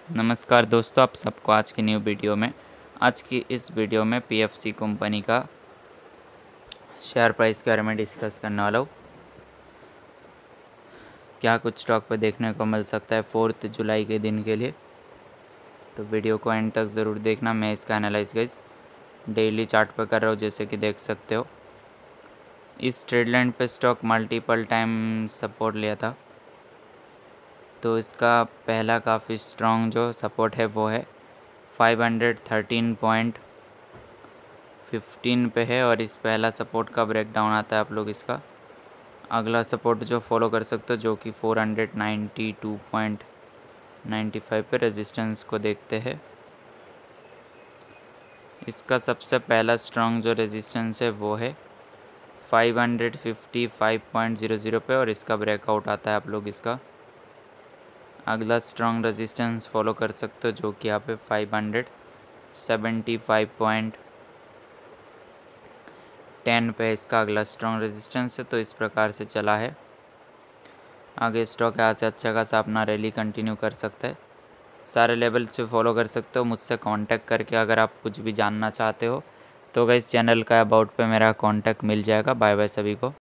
नमस्कार दोस्तों, आप सबको आज की न्यू वीडियो में आज की इस वीडियो में पीएफसी कंपनी का शेयर प्राइस के बारे में डिस्कस करने वाला हूँ। क्या कुछ स्टॉक पे देखने को मिल सकता है 4 जुलाई के दिन के लिए, तो वीडियो को एंड तक ज़रूर देखना। मैं इसका एनालाइज गाइस डेली चार्ट पर कर रहा हूँ, जैसे कि देख सकते हो। इस ट्रेड लाइन पे स्टॉक मल्टीपल टाइम सपोर्ट लिया था, तो इसका पहला काफ़ी स्ट्रॉन्ग जो सपोर्ट है वो है 513.15 पे है, और इस पहला सपोर्ट का ब्रेकडाउन आता है आप लोग इसका। अगला सपोर्ट जो फॉलो कर सकते हो जो कि 492.95 पे रेजिस्टेंस को देखते हैं। इसका सबसे पहला स्ट्रॉन्ग जो रेजिस्टेंस है वो है 555.00 पे, और इसका ब्रेकआउट आता है आप लोग इसका। अगला स्ट्रॉन्ग रेजिस्टेंस फॉलो कर सकते हो जो कि यहाँ पे 575.10 पे इसका अगला स्ट्रॉन्ग रेजिस्टेंस है। तो इस प्रकार से चला है, आगे स्टॉक यहाँ से अच्छा खासा अपना रैली कंटिन्यू कर सकता है। सारे लेवल्स पे फॉलो कर सकते हो मुझसे कांटेक्ट करके। अगर आप कुछ भी जानना चाहते हो तो गाइस चैनल का अबाउट पे मेरा कांटेक्ट मिल जाएगा। बाय बाय सभी को।